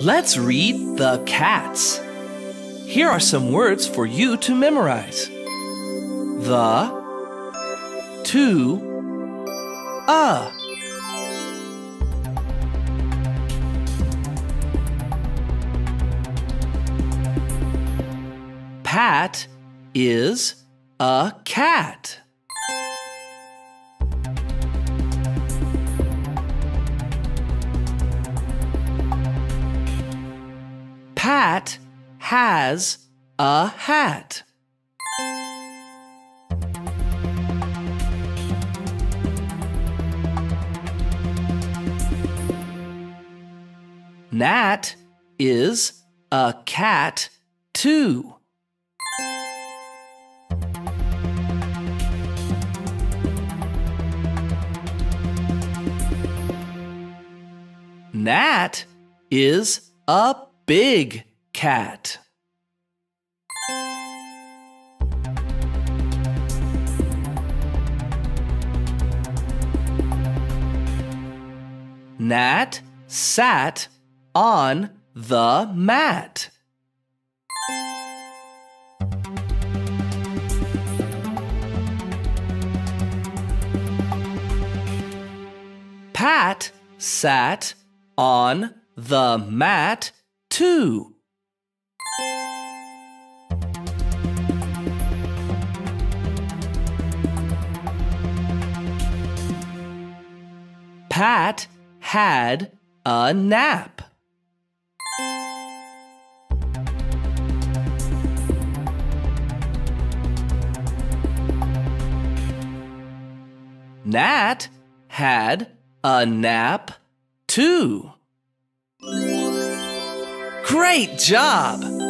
Let's read the cats. Here are some words for you to memorize. The, to, a. Pat is a cat. Pat has a hat. Nat is a cat too. Nat is a big cat. Nat sat on the mat. Pat sat on the mat too. Pat had a nap. Nat had a nap too. Great job!